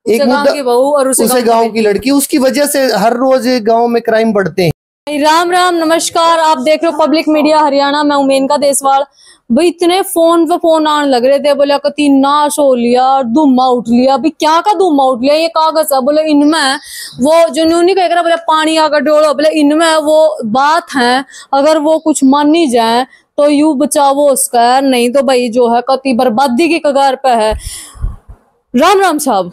एक मुद्दा की बहू और उसे गांव की लड़की, उसकी वजह से हर रोज गांव में क्राइम बढ़ते हैं। राम राम नमस्कार, आप देख रहे हो पब्लिक मीडिया हरियाणा। मैं मेनका देसवाल। भाई इतने फोन पे फोन आने लग रहे थे, बोले कति नाश हो लिया, धुआं उठ लिया। भाई क्या का धुआं उठ लिया? ये कागज है, बोले इनमें वो जो न्यूनी कह रहा, बोले पानी आकर डोलो, बोले इनमें वो बात है, अगर वो कुछ मान नहीं जाए तो यू बचावो उसका, नहीं तो भाई जो है कति बर्बादी की कगार पे है। राम राम साहब।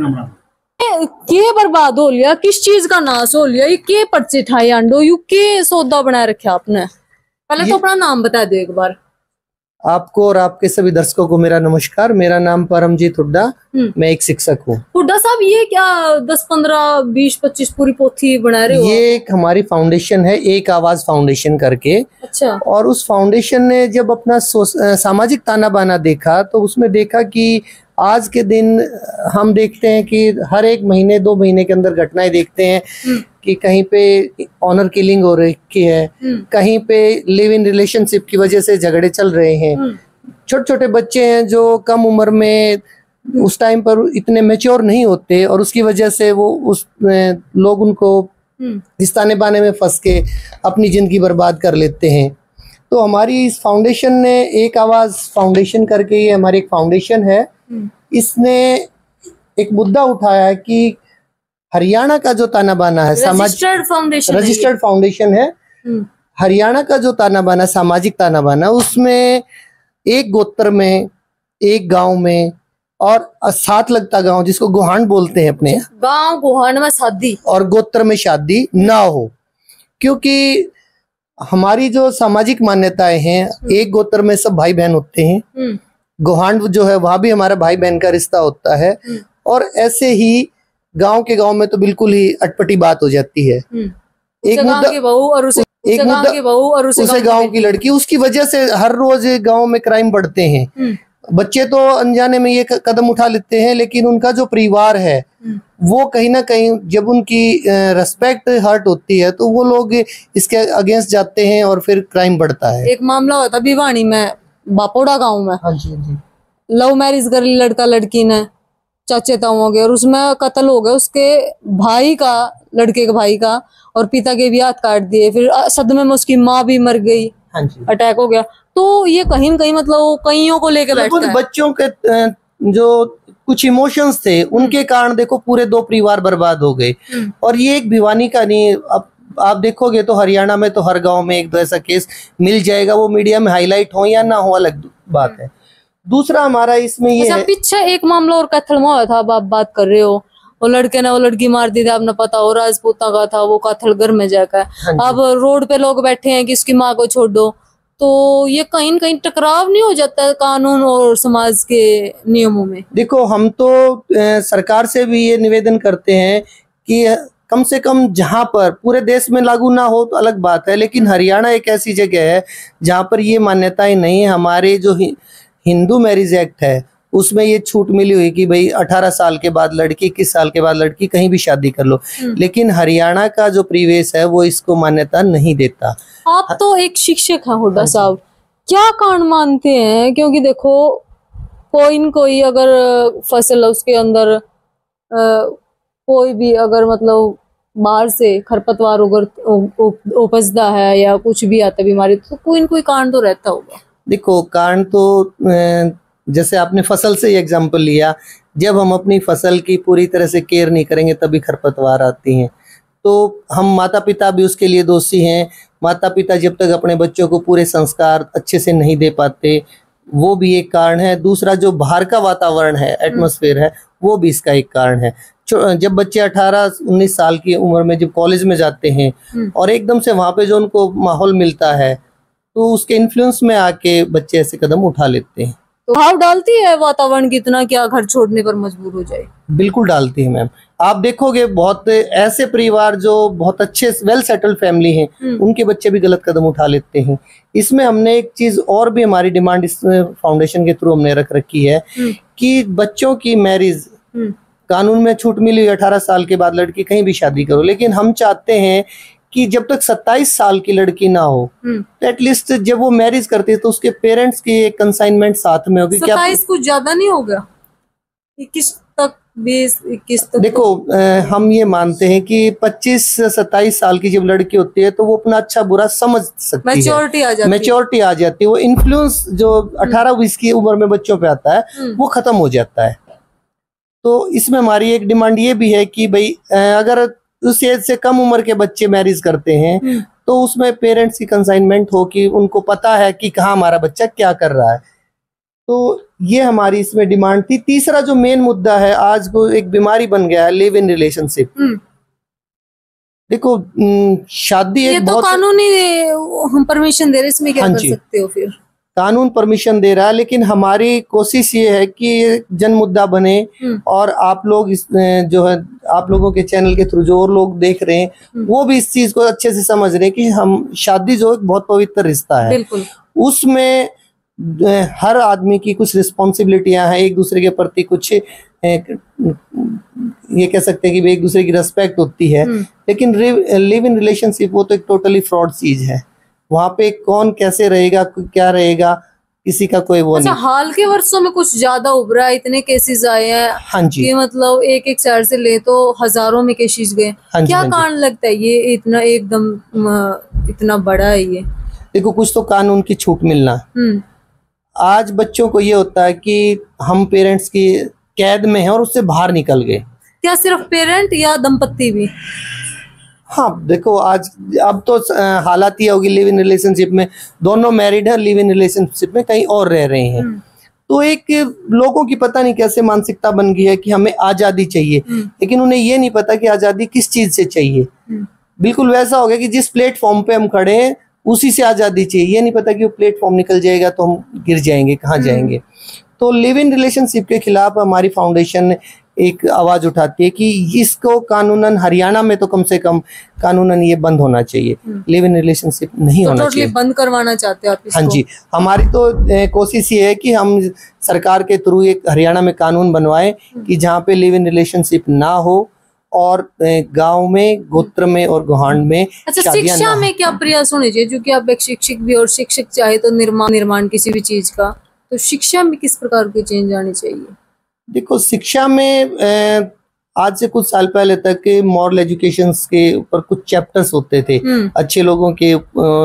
के बर्बाद हो लिया, किस चीज का नाश हो लिया? ये के पर्चे ठाई आंडो, यू के सौदा बनाए रखा आपने? पहले तो अपना नाम बता दो एक बार। आपको और आपके सभी दर्शकों को मेरा नमस्कार। मेरा नाम परमजीत हुड्डा, मैं एक शिक्षक हूँ। हुड्डा साहब, ये क्या 10, 15, 20, 25 पूरी पोथी बना रहे हो? ये एक हमारी फाउंडेशन है, एक आवाज फाउंडेशन करके। अच्छा। और उस फाउंडेशन ने जब अपना सामाजिक ताना बाना देखा, तो उसमें देखा कि आज के दिन हम देखते हैं कि हर एक महीने 2 महीने के अंदर घटनाएं देखते हैं कि कहीं पे ऑनर किलिंग हो रही है, कहीं पे लिव इन रिलेशनशिप की वजह से झगड़े चल रहे हैं। छोटे छोटे बच्चे हैं जो कम उम्र में उस टाइम पर इतने मैच्योर नहीं होते, और उसकी वजह से वो लोग उनको इस ताने बाने में फंस के अपनी जिंदगी बर्बाद कर लेते हैं। तो हमारी इस फाउंडेशन ने, एक आवाज फाउंडेशन करके, ये हमारी एक फाउंडेशन है, इसने एक मुद्दा उठाया कि हरियाणा का जो ताना बाना है, रजिस्टर्ड फाउंडेशन है, हरियाणा का जो ताना बाना, सामाजिक ताना बाना, उसमें एक गोत्र में, एक गांव में और साथ लगता गांव, जिसको गोहांड बोलते हैं अपने गांव, गोहांड में शादी और गोत्र में शादी ना हो। क्योंकि हमारी जो सामाजिक मान्यताएं हैं, एक गोत्र में सब भाई बहन होते हैं, गोहांड जो है वहां भी हमारा भाई बहन का रिश्ता होता है, और ऐसे ही गांव के गांव में तो बिल्कुल ही अटपटी बात हो जाती है। एक मुद्दा की बहू और उसे गांव की लड़की, उसकी वजह से हर रोज गांव में क्राइम बढ़ते हैं। बच्चे तो अनजाने में ये कदम उठा लेते हैं, लेकिन उनका जो परिवार है वो कहीं ना कहीं, जब उनकी रेस्पेक्ट हर्ट होती है, तो वो लोग इसके अगेंस्ट जाते हैं और फिर क्राइम बढ़ता है। एक मामला हुआ था भिवानी में, बापोड़ा गांव में। हाँ जी, हाँ जी। लव मैरिज कर ली लड़का लड़की ने, चाचे ताऊ हो गए, और उसमें कत्ल हो गया उसके भाई का, लड़के के भाई का, और पिता के भी हाथ काट दिए। फिर सदमे में उसकी माँ भी मर गई। हाँ जी। अटैक हो गया। तो ये कहीं न कहीं मतलब कईयों को लेके बैठता है। बच्चों के जो कुछ इमोशंस थे, उनके कारण देखो पूरे 2 परिवार बर्बाद हो गए। और ये एक भिवानी का नहीं, अब आप देखोगे तो हरियाणा में तो हर गांव में एक दो ऐसा केस मिल जाएगा। वो मीडिया में हाईलाइट हो या ना हो अलग बात है। दूसरा हमारा इसमें ये है, पीछे एक मामला और कैथल में हुआ था, अब आप बात कर रहे हो, वो लड़के ने वो लड़की मार दी थी, आपने पता हो, राजपूता का था, वो कैथल घर में जाकर। अब रोड पे लोग बैठे हैं कि इसकी माँ को छोड़ दो। तो ये कहीं न कहीं टकराव नहीं हो जाता है कानून और समाज के नियमों में? देखो, हम तो सरकार से भी ये निवेदन करते हैं कि कम से कम जहां पर पूरे देश में लागू ना हो तो अलग बात है, लेकिन हरियाणा एक ऐसी जगह है जहां पर ये मान्यताएं नहीं है। हमारे जो हिंदू मैरिज एक्ट है, उसमें ये छूट मिली हुई कि भाई 18 साल के बाद लड़की, 21 साल के बाद लड़की कहीं भी शादी कर लो, लेकिन हरियाणा का जो परिवेश है वो इसको मान्यता नहीं देता। आप तो एक शिक्षक हैं हुड्डा साहब, क्या कारण मानते हैं? क्योंकि देखो, कोई न कोई अगर फसल उसके अंदर कोई भी अगर मतलब बाहर से खरपतवार उपजता है या कुछ भी आता बीमारी, तो कोई न कोई कारण तो रहता होगा। देखो, कारण तो जैसे आपने फसल से एग्जाम्पल लिया, जब हम अपनी फसल की पूरी तरह से केयर नहीं करेंगे तभी खरपतवार आती हैं। तो हम माता पिता भी उसके लिए दोषी हैं। माता पिता जब तक अपने बच्चों को पूरे संस्कार अच्छे से नहीं दे पाते, वो भी एक कारण है। दूसरा, जो बाहर का वातावरण है, एटमॉस्फेयर है, वो भी इसका एक कारण है। जब बच्चे 18-19 साल की उम्र में जब कॉलेज में जाते हैं और एकदम से वहाँ पे जो उनको माहौल मिलता है, तो उसके इन्फ्लुएंस में आके बच्चे ऐसे कदम उठा लेते हैं। तो भाव डालती है वातावरण कितना, क्या घर छोड़ने पर मजबूर हो जाए? बिल्कुल डालती है मैम। आप देखोगे बहुत ऐसे परिवार जो बहुत अच्छे वेल सेटल्ड फैमिली हैं, उनके बच्चे भी गलत कदम उठा लेते हैं। इसमें हमने एक चीज और भी, हमारी डिमांड इस फाउंडेशन के थ्रू हमने रख रखी है कि बच्चों की मैरिज, कानून में छूट मिली 18 साल के बाद लड़की कहीं भी शादी करो, लेकिन हम चाहते हैं कि जब तक 27 साल की लड़की ना हो, तो एटलीस्ट जब वो मैरिज करती है तो उसके पेरेंट्स की एक कंसाइनमेंट साथ में होगी। 27 कुछ ज्यादा नहीं होगा? 21 तक 20-21 तो देखो हम ये मानते हैं कि 25 से 27 साल की जब लड़की होती है तो वो अपना अच्छा बुरा समझ सकती है, मैच्योरिटी आ जाती है। मैच्योरिटी आ जाती है। वो इन्फ्लुएंस जो 18-20 की उम्र में बच्चों पे आता है वो खत्म हो जाता है। तो इसमें हमारी एक डिमांड ये भी है कि भाई अगर उस एज से कम उम्र के बच्चे मैरिज करते हैं तो उसमें पेरेंट्स की कंसाइनमेंट हो कि उनको पता है कि कहाँ हमारा बच्चा क्या कर रहा है। तो ये हमारी इसमें डिमांड थी। तीसरा जो मेन मुद्दा है, आज को एक बीमारी बन गया है लिव इन रिलेशनशिप। देखो शादी ये एक तो बहुत कानूनी हम परमिशन दे रहे, इसमें क्या हाँ कर जी, सकते हो फिर? कानून परमिशन दे रहा है, लेकिन हमारी कोशिश ये है कि ये जन मुद्दा बने और आप लोग इस जो है आप लोगों के चैनल के थ्रू जो और लोग देख रहे हैं वो भी इस चीज को अच्छे से समझ रहे हैं कि हम शादी जो एक बहुत पवित्र रिश्ता है, बिल्कुल उसमें हर आदमी की कुछ रिस्पॉन्सिबिलिटियां हैं, एक दूसरे के प्रति कुछ ये कह सकते हैं कि एक दूसरे की रेस्पेक्ट होती है। लेकिन लिव इन रिलेशनशिप वो तो एक टोटली फ्रॉड चीज है। वहां पे कौन कैसे रहेगा, क्या रहेगा, किसी का कोई वो अच्छा, नहीं। हाल के वर्षों में कुछ ज्यादा उभरा है, इतने केसेस आए हैं। हाँ जी, कि मतलब एक शहर से ले तो हजारों में केसेस गए। हाँ जी, क्या हाँ जी। कारण लगता है ये इतना एकदम इतना बड़ा है ये? देखो कुछ तो कानून की छूट मिलना। आज बच्चों को ये होता है कि हम पेरेंट्स की कैद में हैं और उससे बाहर निकल गए। क्या सिर्फ पेरेंट या दंपत्ति भी? हाँ देखो आज अब तो हालात ये होगी, लिव इन रिलेशनशिप में दोनों मैरिड है, लिव इन रिलेशनशिप में कहीं और रह रहे हैं। तो एक लोगों की पता नहीं कैसे मानसिकता बन गई है कि हमें आजादी चाहिए, लेकिन उन्हें ये नहीं पता कि आजादी किस चीज से चाहिए। बिल्कुल वैसा हो गया कि जिस प्लेटफॉर्म पे हम खड़े हैं उसी से आजादी चाहिए, ये नहीं पता कि वो प्लेटफॉर्म निकल जाएगा तो हम गिर जाएंगे, कहाँ जाएंगे। तो लिव इन रिलेशनशिप के खिलाफ हमारी फाउंडेशन एक आवाज उठाती है कि इसको कानूनन हरियाणा में तो कम से कम कानूनन ये बंद होना चाहिए, लिव इन रिलेशनशिप नहीं होना चाहिए। बंद करवाना चाहते हैं आप इसको? हाँ जी, हमारी तो कोशिश ये है कि हम सरकार के थ्रू एक हरियाणा में कानून बनवाएं कि जहाँ पे लिव इन रिलेशनशिप ना हो और गांव में, गोत्र में और गुहांड में। अच्छा, शिक्षा में क्या प्रयास होने चाहिए? क्योंकि आप एक शिक्षक भी और शिक्षक चाहे तो निर्माण किसी भी चीज का, तो शिक्षा में किस प्रकार की चेंज आनी चाहिए? देखो शिक्षा में आज से कुछ साल पहले तक मॉरल एजुकेशन के ऊपर कुछ चैप्टर्स होते थे, अच्छे लोगों के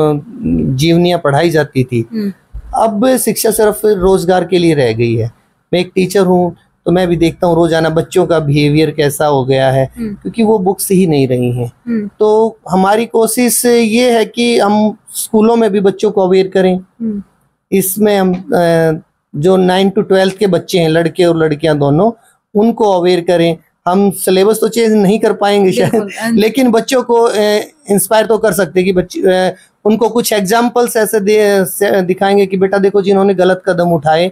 जीवनियां पढ़ाई जाती थी। अब शिक्षा सिर्फ रोजगार के लिए रह गई है। मैं एक टीचर हूँ तो मैं भी देखता हूँ रोजाना बच्चों का बिहेवियर कैसा हो गया है, क्योंकि वो बुक्स ही नहीं रही हैं। तो हमारी कोशिश ये है कि हम स्कूलों में भी बच्चों को अवेयर करें। इसमें हम जो 9 to 12 के बच्चे हैं, लड़के और लड़कियां दोनों, उनको अवेयर करें। हम सिलेबस तो चेंज नहीं कर पाएंगे शायद, लेकिन बच्चों को इंस्पायर तो कर सकते हैं कि बच्चे उनको कुछ एग्जाम्पल्स ऐसे दिखाएंगे कि बेटा देखो जिन्होंने गलत कदम उठाए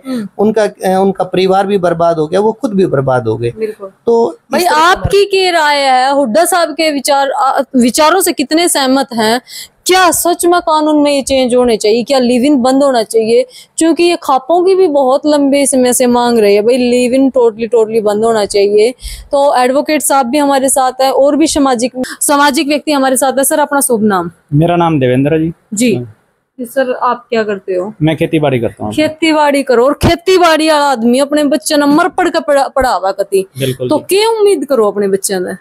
उनका परिवार भी बर्बाद हो गया, वो खुद भी बर्बाद हो गए। तो भाई आपकी क्या राय है? हुड्डा साहब के विचारों से कितने सहमत हैं? क्या सच में कानून में ये चेंज होने चाहिए? क्या लिव इन बंद होना चाहिए? क्योंकि ये खापों की भी बहुत लंबे समय से मांग रही है भाई, लिव इन टोटली बंद होना चाहिए। तो एडवोकेट साहब भी हमारे साथ है और भी सामाजिक व्यक्ति हमारे साथ है। सर अपना शुभ नाम? मेरा नाम देवेंद्र जी। सर आप क्या करते हो? मैं खेती बाड़ी करता हूँ। खेती बाड़ी करो, और खेती बाड़ी वाला आदमी अपने बच्चे ने मर पढ़ कर पढ़ावा कती, तो क्या उम्मीद करो अपने बच्चे ने?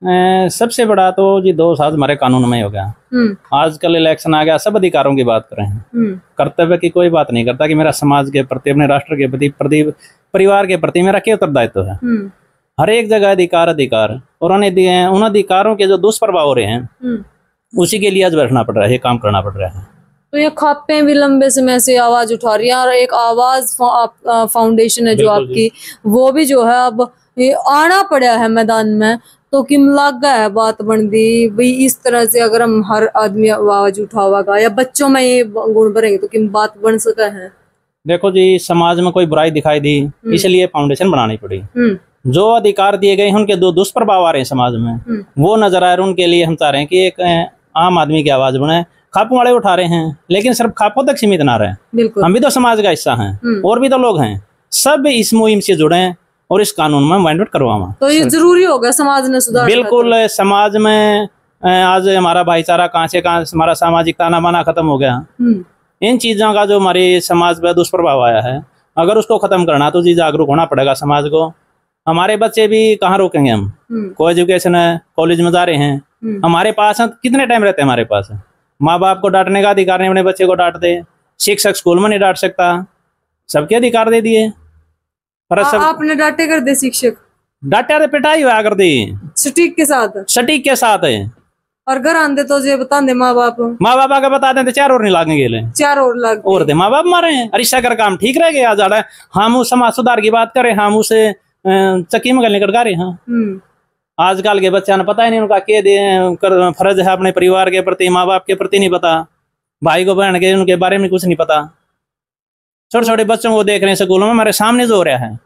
सबसे बड़ा तो जी 2 साल हमारे कानून में हो गया। आजकल इलेक्शन आ गया, सब अधिकारों की बात कर रहे हैं। कर्तव्य की कोई बात नहीं करता कि मेरा समाज के प्रति, अपने राष्ट्र के प्रति, परिवार के प्रति मेरा क्या उत्तरदायित्व है। हर एक जगह अधिकार और उन अधिकारों के जो दुष्प्रभाव हो रहे हैं उसी के लिए आज बैठना पड़ रहा है, काम करना पड़ रहा है। तो ये खापे भी लंबे समय से आवाज उठा रही है, और एक आवाज फाउंडेशन है जो आपकी, वो भी जो है अब आना पड़ा है मैदान में। तो किम लागा है बात बन दी भाई, इस तरह से अगर हम हर आदमी आवाज उठावागा या बच्चों में ये गुण भरेंगे तो किम बात बन सका है? देखो जी, समाज में कोई बुराई दिखाई दी इसलिए फाउंडेशन बनानी पड़ी। जो अधिकार दिए गए उनके दो दुष्प्रभाव आ रहे हैं समाज में, वो नजर आ रहे हैं। उनके लिए हम चाह रहे हैं कि एक आम आदमी की आवाज बने। खापों वाले उठा रहे हैं, लेकिन सिर्फ खापों तक सीमित ना रहे। हम भी तो समाज का हिस्सा हैं, और भी तो लोग हैं। सब इस मुहिम से जुड़े हैं और इस कानून में अमेंडमेंट करवावा। तो ये जरूरी होगा समाज ने सुधार? बिल्कुल। समाज में आज हमारा भाईचारा कहाँ से कहाँ, हमारा सामाजिक ताना बाना खत्म हो गया। इन चीजों का जो हमारे समाज पर दुष्प्रभाव आया है, अगर उसको खत्म करना तो जी जागरूक होना पड़ेगा समाज को। हमारे बच्चे भी कहाँ रोकेंगे हम। को एजुकेशन है, कॉलेज में जा रहे हैं, हमारे पास हैं, कितने टाइम रहते हैं हमारे पास। माँ बाप को डांटने का अधिकार नहीं, अपने बच्चे को डांट दे। शिक्षक स्कूल में नहीं डांट सकता, सबके अधिकार दे दिए। पर आपने डांटे कर दे शिक्षक, डांटे तो पिटाई हुआ कर दी सटीक के साथ, सटीक के साथ है। और घर आंदे तो ये बता दे माँ बाप का बता दें तो 4 और नहीं लागेंगे, 4 और लाग और दे माँ बाप मारे हैं। अरिशा कर काम ठीक रह गया ज्यादा। हम उस समाज सुधार की बात करें, हम उसे चक्की में गलने कटका रहे हैं। आजकल के बच्चा ने पता ही नहीं उनका के फर्ज है अपने परिवार के प्रति, माँ बाप के प्रति नहीं पता, भाई को बहन के उनके बारे में कुछ नहीं पता। छोटे छोटे बच्चों को देख रहे हैं स्कूलों में, हमारे सामने जो हो रहा है।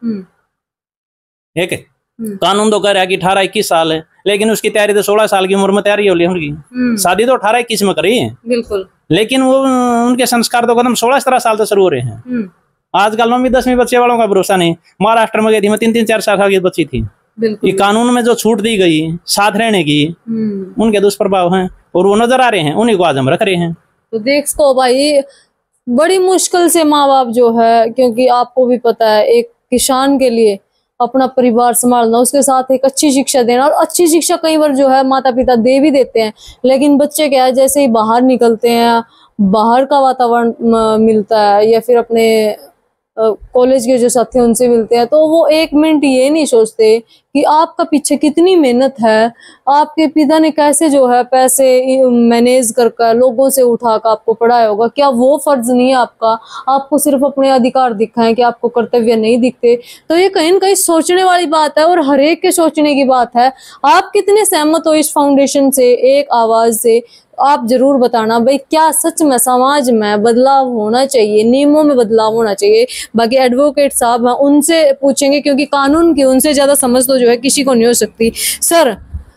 एक कानून तो कह रहा है कि 18-21 साल है, लेकिन उसकी तैयारी तो 16 साल की उम्र में तैयारी हो ली उनकी। शादी तो 18-21 में करी है बिल्कुल, लेकिन वो उनके संस्कार तो कदम 16-17 साल से शुरू हो रहे हैं। आजकल में भी 10वीं बच्चे वालों का भरोसा नहीं। महाराष्ट्र में गई थी मैं, 3-4 साल की बच्ची थी। ये कानून में जो छूट दी गई साथ रहने की, उनके दुष्प्रभाव हैं और वो नजर आ रहे हैं, उन्हीं को आज हम रख रहे हैं। तो देखो भाई, बड़ी मुश्किल से माँ बाप जो है, क्योंकि आपको भी पता है एक किसान के लिए अपना परिवार संभालना, उसके साथ एक अच्छी शिक्षा देना, और अच्छी शिक्षा कई बार जो है माता पिता दे भी देते हैं, लेकिन बच्चे क्या है, जैसे ही बाहर निकलते हैं, बाहर का वातावरण मिलता है या फिर अपने कॉलेज के जो साथी उनसे मिलते हैं, तो वो 1 मिनट ये नहीं सोचते कि आपका पीछे कितनी मेहनत है, आपके पिता ने कैसे जो है पैसे मैनेज कर लोगों से उठाकर आपको पढ़ाया होगा। क्या वो फर्ज नहीं है आपका? आपको सिर्फ अपने अधिकार दिखाएं कि आपको कर्तव्य नहीं दिखते। तो ये कहीं न कहीं सोचने वाली बात है और हर एक के सोचने की बात है। आप कितने सहमत हो इस फाउंडेशन से, एक आवाज से? आप जरूर बताना भाई, क्या सच में समाज में बदलाव होना चाहिए, नियमों में बदलाव होना चाहिए? बाकी एडवोकेट साहब हैं, उनसे पूछेंगे, क्योंकि कानून की उनसे ज्यादा समझ तो जो है किसी को नहीं हो सकती। सर,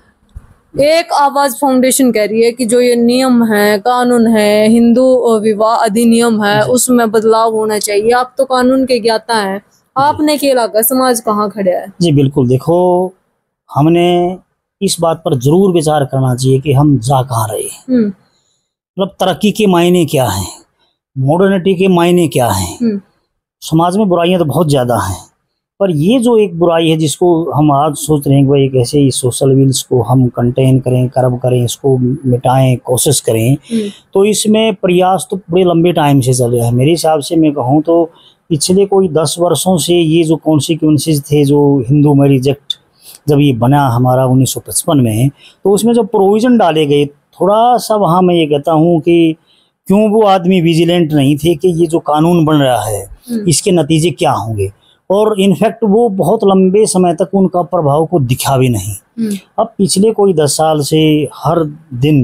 एक आवाज फाउंडेशन कह रही है कि जो ये नियम है, कानून है, हिंदू विवाह अधिनियम है, उसमें बदलाव होना चाहिए। आप तो कानून के ज्ञाता हैं, आपने क्या लगा, समाज कहाँ खड़ा है? जी बिल्कुल, देखो, हमने इस बात पर जरूर विचार करना चाहिए कि हम जा कहाँ रहे हैं। मतलब तरक्की के मायने क्या हैं, मॉडर्निटी के मायने क्या हैं। समाज में बुराइयां तो बहुत ज्यादा हैं, पर ये जो एक बुराई है जिसको हम आज सोच रहे हैं कि भाई कैसे इस सोशल विल्स को हम कंटेन करें, कर्ब करें, इसको मिटाएं, कोशिश करें, तो इसमें प्रयास तो बड़े लंबे टाइम से चल रहा है। मेरे हिसाब से मैं कहूँ तो पिछले कोई 10 वर्षों से ये जो कॉन्सिक्वेंसेज थे, जो हिंदू मैरिज एक्ट जब ये बना हमारा 1955 में, तो उसमें जो प्रोविज़न डाले गए, थोड़ा सा वहाँ मैं ये कहता हूँ कि क्यों वो आदमी विजिलेंट नहीं थे कि ये जो कानून बन रहा है इसके नतीजे क्या होंगे, और इनफैक्ट वो बहुत लंबे समय तक उनका प्रभाव को दिखा भी नहीं। अब पिछले कोई 10 साल से हर दिन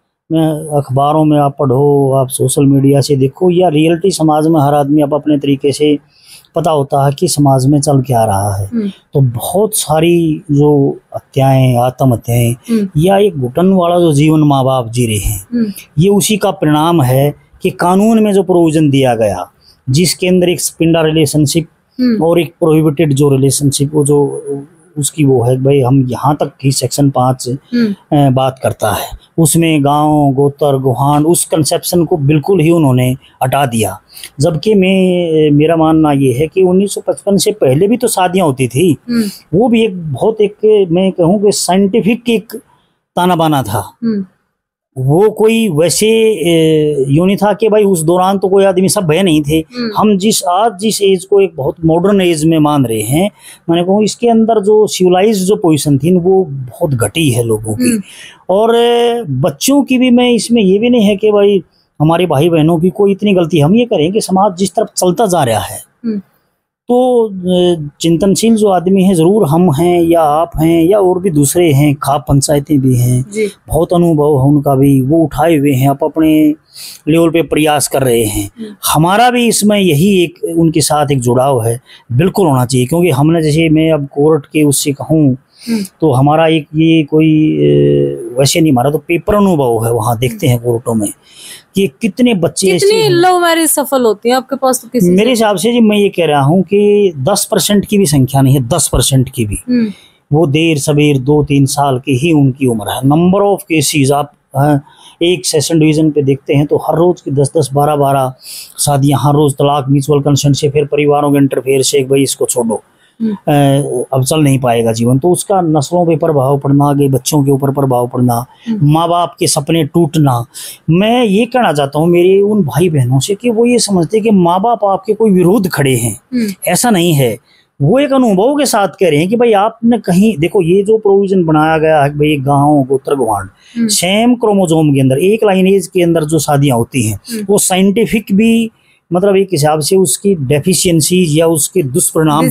अखबारों में आप पढ़ो, आप सोशल मीडिया से देखो, या रियलिटी समाज में हर आदमी आप अपने तरीके से पता होता है कि समाज में चल क्या रहा है। तो बहुत सारी जो हत्याएं, आत्महत्याएं, या एक घुटन वाला जो जीवन माँ बाप जी रहे हैं, ये उसी का परिणाम है कि कानून में जो प्रोविजन दिया गया, जिसके अंदर एक स्पिंडा रिलेशनशिप और एक प्रोहिबिटेड जो रिलेशनशिप, वो जो उसकी वो है भाई, हम यहाँ तक की सेक्शन 5 बात करता है, उसमें गांव, गोतर, गुहान, उस कंसेप्शन को बिल्कुल ही उन्होंने हटा दिया। जबकि मेरा मानना ये है कि 1955 से पहले भी तो शादियां होती थी, वो भी एक बहुत एक मैं कहूँ कि साइंटिफिक एक ताना बाना था। वो कोई वैसे यूं नहीं था कि भाई उस दौरान तो कोई आदमी सब भय नहीं थे। हम आज जिस एज को एक बहुत मॉडर्न एज में मान रहे हैं, मैंने कहूँ इसके अंदर जो सिविलाइज जो पोजीशन थी वो बहुत घटी है लोगों की, और बच्चों की भी। मैं इसमें ये भी नहीं है कि भाई हमारे भाई बहनों की कोई इतनी गलती, हम ये करें कि समाज जिस तरफ चलता जा रहा है, तो चिंतनशील जो आदमी हैं, जरूर हम हैं या आप हैं या और भी दूसरे हैं, खाप पंचायतें भी हैं, बहुत अनुभव है उनका भी, वो उठाए हुए हैं, आप अपने लेवल पे प्रयास कर रहे हैं। हमारा भी इसमें यही एक उनके साथ एक जुड़ाव है, बिल्कुल होना चाहिए। क्योंकि हमने, जैसे मैं अब कोर्ट के उससे कहूँ तो हमारा एक ये कोई वैसे नहीं, हमारा तो पेपर अनुभव है, वहाँ देखते हैं कोर्टों में कि कितने बच्चे, कितनी लव मैरिज सफल होती है आपके पास? तो किसी मेरे हिसाब से जी मैं ये कह रहा हूँ कि 10% की भी संख्या नहीं है, 10% की भी, वो देर सबेर 2-3 साल की ही उनकी उम्र है। नंबर ऑफ केसेस आप एक सेशन डिवीजन पे देखते हैं तो हर रोज की 10-10, 12-12 शादियां, हर रोज तलाक, म्यूचुअल कंसेंट से, फिर परिवारों के इंटरफेयर से, भाई इसको छोड़ो, अब चल नहीं पाएगा जीवन, तो उसका नस्लों पे प्रभाव पड़ना, आगे बच्चों के ऊपर प्रभाव पड़ना, माँ बाप के सपने टूटना। मैं ये कहना चाहता हूँ मेरे उन भाई बहनों से कि वो ये समझते कि माँ बाप आपके कोई विरोध खड़े हैं, ऐसा नहीं है। वो एक अनुभव के साथ कह रहे हैं कि भाई आपने कहीं देखो, ये जो प्रोविजन बनाया गया है भाई गाँव गोत्र गवांड सेम क्रोमोजोम के अंदर एक लाइनेज के अंदर जो शादियां होती हैं वो साइंटिफिक भी मतलब एक हिसाब से उसकी डेफिशिएंसीज या उसके दुष्परिणाम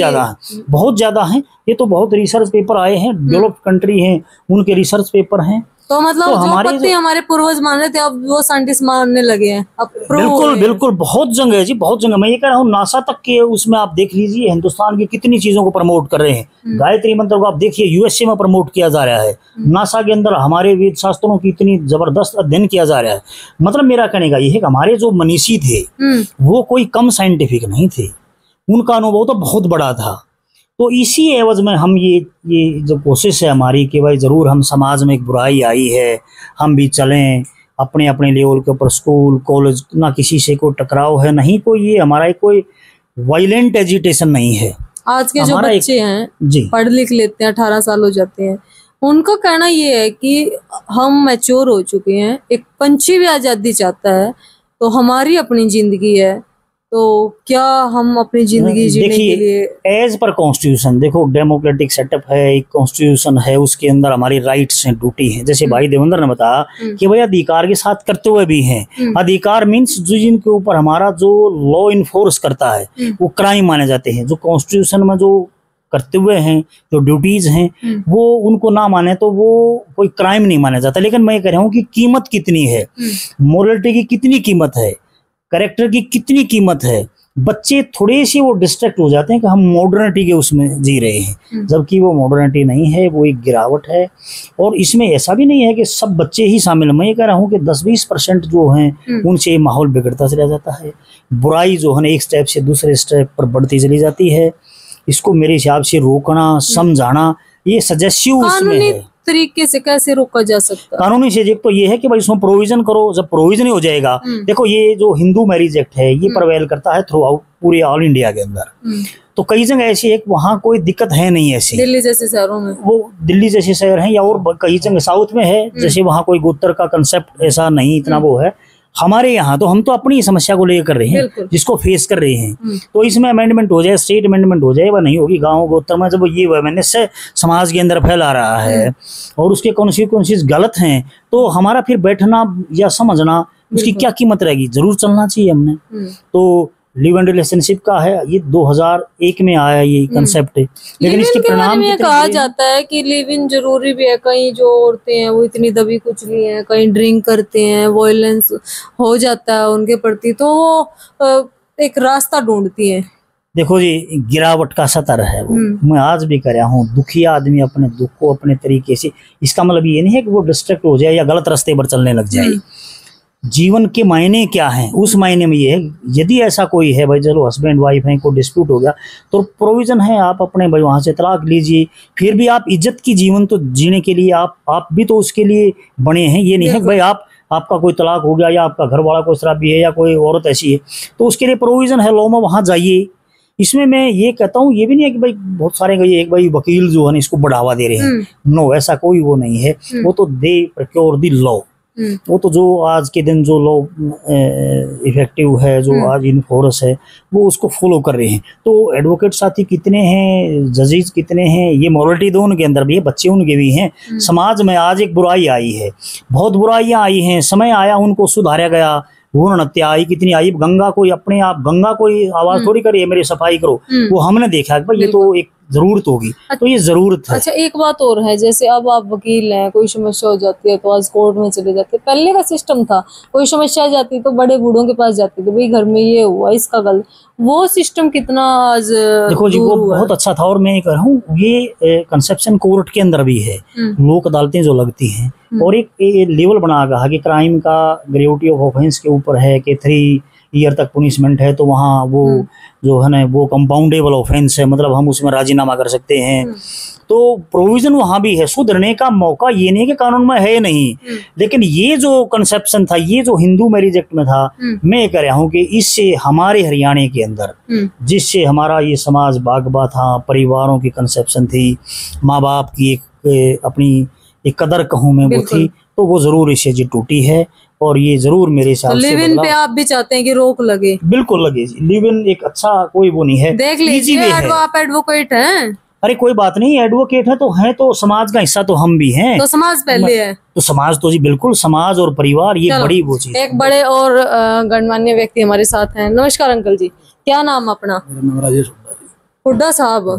बहुत ज्यादा हैं। ये तो बहुत रिसर्च पेपर आए हैं, डेवलप्ड कंट्री हैं उनके रिसर्च पेपर हैं। तो मतलब तो हमारे पूर्वज मान रहे थे अब वो साइंटिस्ट मानने लगे हैं, अब बिल्कुल बिल्कुल बहुत जंग है जी, बहुत जंग है। मैं ये कह रहा हूँ नासा तक के उसमें आप देख लीजिए हिंदुस्तान की कितनी चीजों को प्रमोट कर रहे हैं। गायत्री मंत्र को आप देखिए यूएसए में प्रमोट किया जा रहा है, नासा के अंदर हमारे वेद शास्त्रों की इतनी जबरदस्त अध्ययन किया जा रहा है। मतलब मेरा कहने का ये है कि हमारे जो मनीषी थे वो कोई कम साइंटिफिक नहीं थे, उनका अनुभव तो बहुत बड़ा था। तो इसी एवज में हम ये जो कोशिश है हमारी कि भाई ज़रूर हम समाज में एक बुराई आई है, हम भी चलें अपने अपने लेवल के ऊपर, स्कूल कॉलेज, ना किसी से कोई टकराव है, नहीं कोई ये हमारा कोई वायलेंट एजिटेशन नहीं है। आज के जो बच्चे हैं जी पढ़ लिख लेते हैं, 18 साल हो जाते हैं, उनका कहना ये है कि हम मैच्योर हो चुके हैं, एक पंछी भी आज़ादी चाहता है, तो हमारी अपनी जिंदगी है, तो क्या हम अपनी जिंदगी जीने के लिए एज पर कॉन्स्टिट्यूशन देखो डेमोक्रेटिक सेटअप है, एक कॉन्स्टिट्यूशन है, उसके अंदर हमारी राइट्स हैं, ड्यूटी है। जैसे भाई देवेंद्र ने बताया कि भाई अधिकार के साथ कर्तव्य भी हैं। अधिकार मीन्स जो जिनके ऊपर हमारा जो लॉ इन्फोर्स करता है वो क्राइम माने जाते हैं। जो कॉन्स्टिट्यूशन में जो कर्तव्य हैं, जो ड्यूटीज हैं, वो उनको ना माने तो वो कोई क्राइम नहीं माना जाता। लेकिन मैं कह रहा हूँ कि कीमत कितनी है, मोरलिटी की कितनी कीमत है, कैरेक्टर की कितनी कीमत है। बच्चे थोड़े से वो डिस्ट्रैक्ट हो जाते हैं कि हम मॉडर्निटी के उसमें जी रहे हैं, जबकि वो मॉडर्निटी नहीं है, वो एक गिरावट है। और इसमें ऐसा भी नहीं है कि सब बच्चे ही शामिल हैं। मैं ये कह रहा हूँ कि 10-20% जो हैं उनसे माहौल बिगड़ता चला जाता है, बुराई जो है एक स्टेप से दूसरे स्टेप पर बढ़ती चली जाती है। इसको मेरे हिसाब से रोकना, समझाना, ये सजेस्टिव इसमें है। तरीके से कैसे रोका जा सकता है? कानूनी से एक तो ये है कि भाई इसमें प्रोविजन करो। जब प्रोविजन ही हो जाएगा, देखो ये जो हिंदू मैरिज एक्ट है ये प्रवेल करता है थ्रू आउट पूरे ऑल इंडिया के अंदर। तो कई जगह ऐसी है वहाँ कोई दिक्कत है नहीं ऐसी, दिल्ली जैसे शहरों में, वो दिल्ली जैसे शहर हैं या और कई जगह साउथ में है, जैसे वहाँ कोई गोत्र का कंसेप्ट ऐसा नहीं इतना वो है। हमारे यहाँ तो हम तो अपनी समस्या को लेकर कर रहे हैं, जिसको फेस कर रहे हैं। तो इसमें अमेंडमेंट हो जाए, स्टेट अमेंडमेंट हो जाए, वह नहीं होगी। गाँव गोत्र में जब ये वैमनस से समाज के अंदर फैला रहा है और उसके कॉन्सिक्वेंसेस गलत हैं, तो हमारा फिर बैठना या समझना उसकी क्या कीमत रहेगी। जरूर चलना चाहिए हमने। तो लिव एंड रिलेशनशिप का है, ये 2001 में आया ये कंसेप्ट है, लेकिन इसके परिणाम में कहा जाता है कि लिव इन जरूरी भी है। कहीं जो औरतें हैं वो इतनी दबी कुचली हैं, कहीं ड्रिंक करते हैं, वायलेंस हो जाता है उनके प्रति, तो वो एक रास्ता ढूंढती हैं। देखो जी गिरावट का सतर है वो, मैं आज भी कर रहा हूँ। दुखी आदमी अपने दुख को अपने तरीके से, इसका मतलब ये नहीं है कि वो डिस्ट्रैक्ट हो जाए या गलत रास्ते पर चलने लग जाए। जीवन के मायने क्या हैं, उस मायने में ये है यदि ऐसा कोई है भाई, चलो हस्बैंड वाइफ है, कोई डिस्प्यूट हो गया तो प्रोविजन है, आप अपने भाई वहाँ से तलाक लीजिए। फिर भी आप इज्जत की जीवन तो जीने के लिए आप भी तो उसके लिए बने हैं। ये नहीं है भाई आपका कोई तलाक हो गया या आपका घर वाला कोई शराबी है या कोई औरत ऐसी है तो उसके लिए प्रोविजन है लॉ में, वहाँ जाइए। इसमें मैं ये कहता हूँ ये भी नहीं है कि भाई बहुत सारे एक भाई वकील जो है इसको बढ़ावा दे रहे हैं, नो ऐसा कोई वो नहीं है। वो तो दे प्रोक्योर द लॉ, वो तो जो आज के दिन जो लॉ इफेक्टिव है, जो आज इन फोर्स है, वो उसको फॉलो कर रहे हैं। तो एडवोकेट साथी कितने हैं, जजेस कितने हैं, ये मोरलिटी तो उनके अंदर भी है, बच्चे उनके भी हैं। समाज में आज एक बुराई आई है, बहुत बुराइयां आई हैं, समय आया उनको सुधारा गया। भ्रूण हत्या आई, कितनी आई। गंगा कोई अपने आप, गंगा कोई आवाज थोड़ी करे मेरी सफाई करो, वो हमने देखा भाई ये तो एक जरूरत होगी। तो ये जरूरत है। अच्छा एक बात और है, जैसे अब आप वकील हैं, कोई समस्या हो जाती है तो आज कोर्ट में चले जाते हैं। पहले का सिस्टम था, कोई समस्या आ जाती तो बड़े बूढ़ों के पास जाते थे, भाई घर में ये हुआ इसका गलत, वो सिस्टम कितना आज देखो जी वो बहुत अच्छा था। और मैं कह रहा हूँ ये कंसेप्शन कोर्ट के अंदर भी है, लोक अदालतें जो लगती हैं, और एक लेवल बना रहा कि क्राइम का ग्रेविटी ऑफ ऑफेंस के ऊपर है कि 3 ईयर तक पुनिशमेंट है, तो वहाँ वो जो है ना वो कंपाउंडेबल ऑफेंस है, मतलब हम उसमें राजीनामा कर सकते हैं। तो प्रोविजन वहां भी है, सुधरने का मौका ये नहीं कि कानून में है नहीं, लेकिन ये जो कंसेप्शन था, ये जो हिंदू मैरिज एक्ट में था, मैं कह रहा हूँ कि इससे हमारे हरियाणा के अंदर जिससे हमारा ये समाज बागबा था, परिवारों की कंसेप्शन थी, माँ बाप की एक अपनी एक कदर कहूँ मैं वो थी, तो वो जरूर इससे जी टूटी है। और ये जरूर मेरे हिसाब से लिव इन पे आप भी चाहते हैं कि रोक लगे? बिल्कुल लगे जी, लिव इन एक अच्छा कोई वो नहीं है, देख लीजिए आप एडवोकेट हैं। अरे कोई बात नहीं, एडवोकेट है तो समाज का हिस्सा तो हम भी हैं, तो समाज पहले है, तो समाज तो जी बिल्कुल, समाज और परिवार ये बड़ी वो चीज। एक बड़े और गणमान्य व्यक्ति हमारे साथ हैं। नमस्कार अंकल जी, क्या नाम अपना? मेरा नाम राजेश हुड्डा साहब।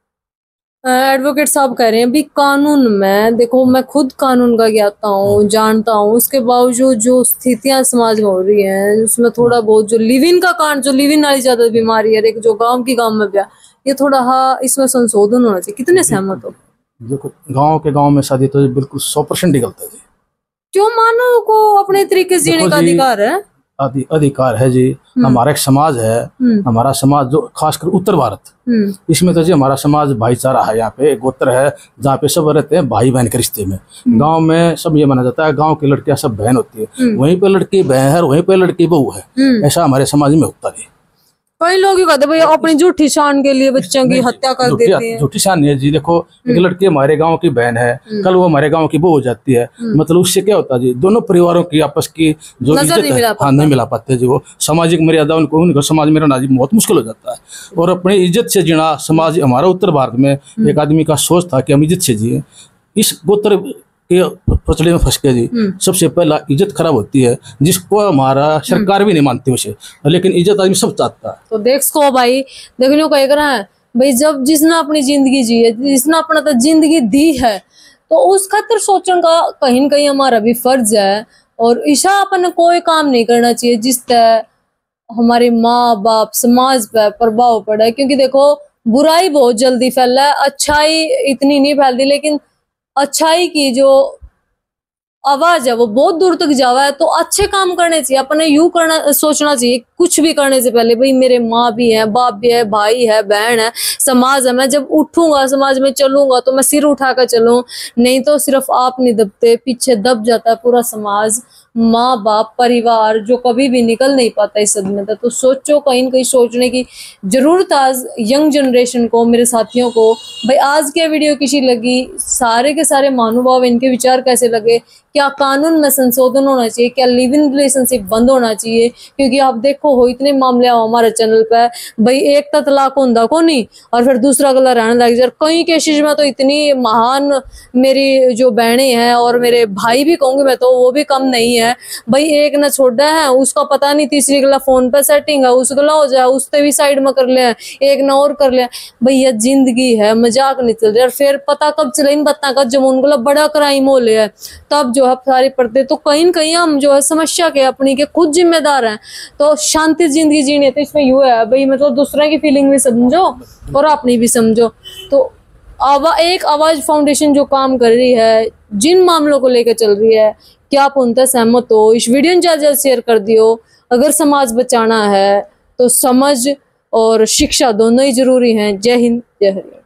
एडवोकेट साहब कह रहे हैं भी कानून में देखो, मैं खुद कानून का ज्ञाता हूँ, जानता हूँ, उसके बावजूद जो स्थितियां समाज में हो रही हैं उसमें थोड़ा बहुत जो लिव इन का कांड, जो लिव इन वाली ज्यादा बीमारी है, एक जो गांव की गांव में ब्याह, ये थोड़ा इसमें संशोधन होना चाहिए। कितने सहमत हो? देखो गांव में शादी तो बिल्कुल 100% ही गलत है जी। क्यों? मानव को अपने तरीके से जीने का अधिकार है, अधिकार है जी। हमारा एक समाज है, हमारा समाज जो खासकर उत्तर भारत, इसमें तो जी हमारा समाज भाईचारा है। यहाँ पे गोत्र है जहाँ पे सब रहते हैं भाई बहन के रिश्ते में। गांव में सब ये माना जाता है गांव की लड़कियां सब बहन होती है, वहीं पे लड़की बहन है, वहीं पे लड़की बहू है। ऐसा हमारे समाज में होता है। कई लोग ही कहते भाई अपनी झूठी शान के लिए बच्चों की हत्या कर देते हैं। झूठी शान नहीं है जी। देखो एक लड़की हमारे गांव की बहन है, कल वो हमारे गांव की बहू हो जाती है, मतलब उससे क्या होता है जी, दोनों परिवारों की आपस की जो इज्जत है नहीं मिला पाते जी। वो सामाजिक मर्यादा उनको समाज में रहना बहुत मुश्किल हो जाता है। और अपनी इज्जत से जीना समाज, हमारा उत्तर भारत में एक आदमी का सोच था कि हम इज्जत से जिए। इस गोत्र के पचड़े में फंस के जी सबसे पहला इज्जत खराब होती है, जिसको हमारा सरकार भी नहीं मानती उसे, लेकिन इज्जत आदमी सब चाहता है। तो देखो भाई, देखने को कह रहा है भाई, जब जिसने अपनी जिंदगी जी है, जिसने अपना तो जिंदगी दी है, तो उस खातिर सोचने का कहीं न कहीं हमारा भी फर्ज है। और ईशा अपन कोई काम नहीं करना चाहिए जिससे हमारे माँ बाप समाज पर प्रभाव पड़ा है। क्योंकि देखो बुराई बहुत जल्दी फैला है, अच्छाई इतनी नहीं फैलती, लेकिन अच्छाई की जो आवाज है वो बहुत दूर तक जावा है। तो अच्छे काम करने चाहिए, अपने यूं करना सोचना चाहिए कुछ भी करने से पहले, भाई मेरे माँ भी है, बाप भी है, भाई है, बहन है, समाज है। मैं जब उठूंगा समाज में चलूंगा तो मैं सिर उठाकर चलूं, नहीं तो सिर्फ आप नहीं दबते, पीछे दब जाता है पूरा समाज, माँ बाप, परिवार, जो कभी भी निकल नहीं पाता इस सदमे तक। तो सोचो, कहीं न कहीं सोचने की जरूरत आज यंग जनरेशन को, मेरे साथियों को। भाई आज के वीडियो कैसी लगी, सारे के सारे महानुभाव इनके विचार कैसे लगे, क्या कानून में संशोधन होना चाहिए, क्या लिव इन रिलेशनशिप बंद होना चाहिए? क्योंकि आप देखो हो इतने मामले आओ हमारे चैनल पे, भाई एक तो तलाक होंदा को नहीं और फिर दूसरा गला रहने लग जाए। कई केसेस में तो इतनी महान मेरी जो बहनें हैं और मेरे भाई भी कहूंगी मैं, तो वो भी कम नहीं है। भाई एक न छोड़ा है, उसका पता नहीं तीसरी गला फोन पे सेटिंग है, उस गला हो जाए, उससे भी साइड में कर ले, एक न और कर ले। भाई ये जिंदगी है, मजाक नहीं चल रहा। फिर पता कब चले इन बत्ता का, जब उनका बड़ा क्राइम हो लिया तब जो है सारी पड़ते। तो कहीं न कहीं हम जो है समस्या के अपनी के खुद जिम्मेदार हैं। तो शांति जिंदगी जीनी है तो इसमें यूं है भाई, मतलब दूसरे की फीलिंग भी समझो और अपनी भी समझो। तो एक आवाज फाउंडेशन जो काम कर रही है, जिन मामलों को लेकर चल रही है, क्या आप उनसे सहमत हो? इस वीडियो में ज्यादा शेयर कर दियो। अगर समाज बचाना है तो समझ और शिक्षा दोनों ही जरूरी हैं। जय हिंद, जय हरियाणा।